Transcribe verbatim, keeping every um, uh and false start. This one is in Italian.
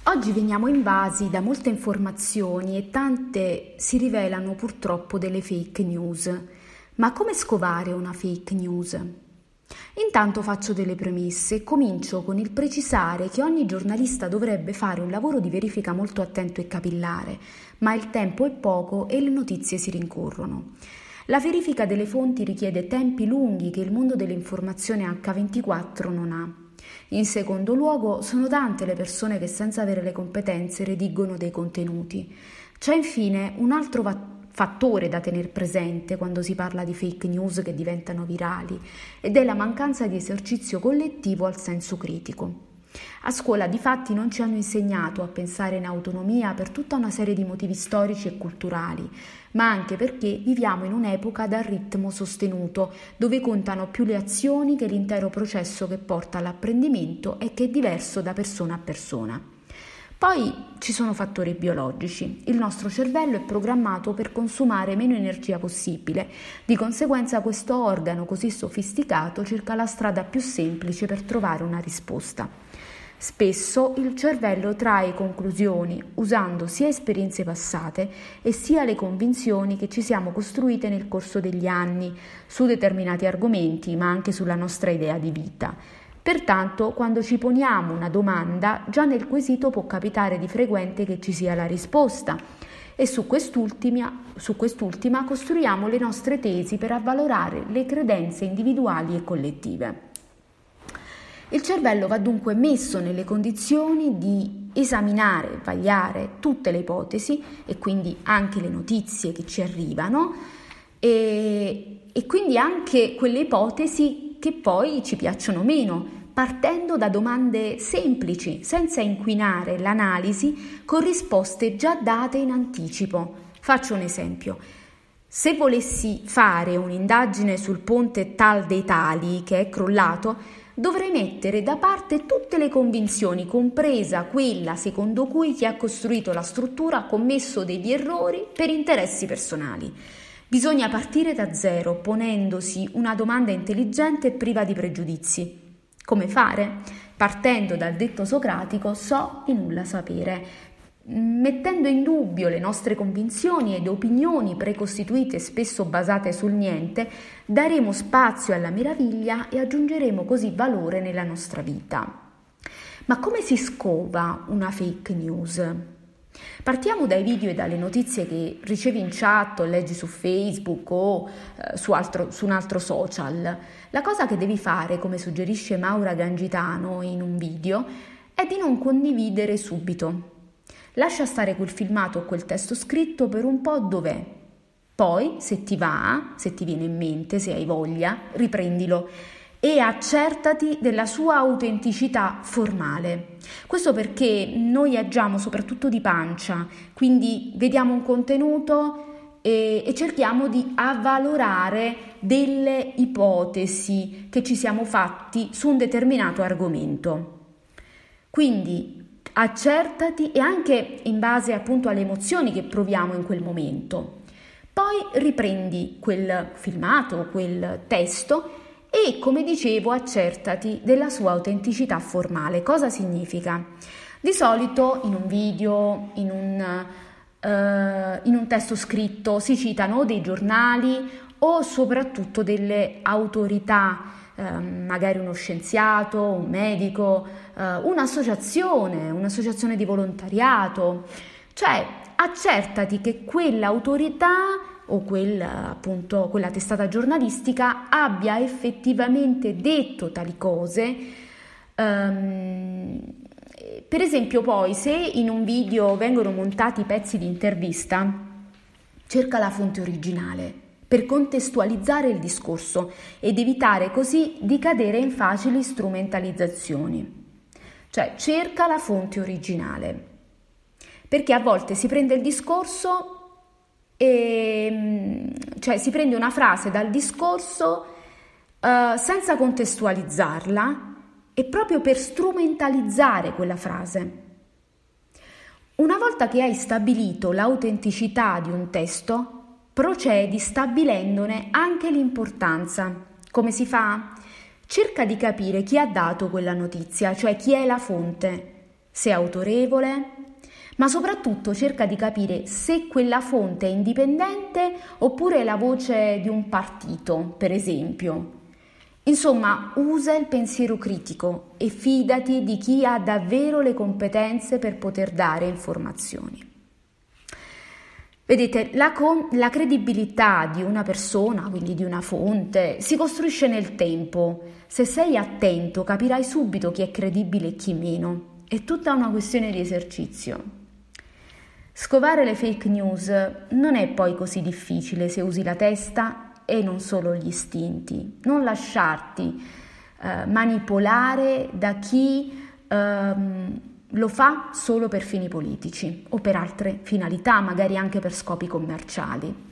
Oggi veniamo invasi da molte informazioni e tante si rivelano purtroppo delle fake news. Ma come scovare una fake news? Intanto faccio delle premesse e comincio con il precisare che ogni giornalista dovrebbe fare un lavoro di verifica molto attento e capillare, ma il tempo è poco e le notizie si rincorrono. La verifica delle fonti richiede tempi lunghi che il mondo dell'informazione acca ventiquattro non ha. In secondo luogo, sono tante le persone che senza avere le competenze redigono dei contenuti. C'è infine un altro va- fattore da tenere presente quando si parla di fake news che diventano virali ed è la mancanza di esercizio collettivo al senso critico. A scuola difatti non ci hanno insegnato a pensare in autonomia per tutta una serie di motivi storici e culturali, ma anche perché viviamo in un'epoca dal ritmo sostenuto, dove contano più le azioni che l'intero processo che porta all'apprendimento e che è diverso da persona a persona. Poi ci sono fattori biologici. Il nostro cervello è programmato per consumare meno energia possibile, di conseguenza questo organo così sofisticato cerca la strada più semplice per trovare una risposta. Spesso il cervello trae conclusioni usando sia esperienze passate e sia le convinzioni che ci siamo costruite nel corso degli anni su determinati argomenti, ma anche sulla nostra idea di vita. Pertanto, quando ci poniamo una domanda, già nel quesito può capitare di frequente che ci sia la risposta e su quest'ultima, su quest'ultima costruiamo le nostre tesi per avvalorare le credenze individuali e collettive. Il cervello va dunque messo nelle condizioni di esaminare, vagliare tutte le ipotesi e quindi anche le notizie che ci arrivano e, e quindi anche quelle ipotesi che poi ci piacciono meno, partendo da domande semplici, senza inquinare l'analisi con risposte già date in anticipo. Faccio un esempio. Se volessi fare un'indagine sul ponte Tal dei Tali che è crollato, dovrei mettere da parte tutte le convinzioni, compresa quella secondo cui chi ha costruito la struttura ha commesso degli errori per interessi personali. Bisogna partire da zero, ponendosi una domanda intelligente e priva di pregiudizi. Come fare? Partendo dal detto socratico so di nulla sapere, mettendo in dubbio le nostre convinzioni ed opinioni precostituite spesso basate sul niente, daremo spazio alla meraviglia e aggiungeremo così valore nella nostra vita. Ma come si scova una fake news? Partiamo dai video e dalle notizie che ricevi in chat o leggi su Facebook o eh, su, altro, su un altro social. La cosa che devi fare, come suggerisce Maura Gangitano in un video, è di non condividere subito. Lascia stare quel filmato o quel testo scritto per un po' dov'è. Poi, se ti va, se ti viene in mente, se hai voglia, riprendilo e accertati della sua autenticità formale. Questo perché noi agiamo soprattutto di pancia, quindi vediamo un contenuto e, e cerchiamo di avvalorare delle ipotesi che ci siamo fatti su un determinato argomento. Quindi accertati e anche in base appunto alle emozioni che proviamo in quel momento. Poi riprendi quel filmato, quel testo e, come dicevo, accertati della sua autenticità formale. Cosa significa? Di solito in un video, in un, uh, in un testo scritto si citano dei giornali o soprattutto delle autorità, Uh, magari uno scienziato, un medico, uh, un'associazione, un'associazione di volontariato, cioè accertati che quell'autorità o quel, appunto, quella testata giornalistica abbia effettivamente detto tali cose. Um, per esempio poi se in un video vengono montati pezzi di intervista, cerca la fonte originale per contestualizzare il discorso ed evitare così di cadere in facili strumentalizzazioni. Cioè, cerca la fonte originale, perché a volte si prende il discorso e cioè si prende una frase dal discorso uh, senza contestualizzarla e proprio per strumentalizzare quella frase. Una volta che hai stabilito l'autenticità di un testo, procedi stabilendone anche l'importanza. Come si fa? Cerca di capire chi ha dato quella notizia, cioè chi è la fonte. se è autorevole, ma soprattutto cerca di capire se quella fonte è indipendente oppure è la voce di un partito, per esempio. Insomma, usa il pensiero critico e fidati di chi ha davvero le competenze per poter dare informazioni. Vedete, la, con- la credibilità di una persona, quindi di una fonte, si costruisce nel tempo. Se sei attento, capirai subito chi è credibile e chi meno. È tutta una questione di esercizio. Scovare le fake news non è poi così difficile se usi la testa e non solo gli istinti. Non lasciarti eh, manipolare da chi ehm, lo fa solo per fini politici o per altre finalità, magari anche per scopi commerciali.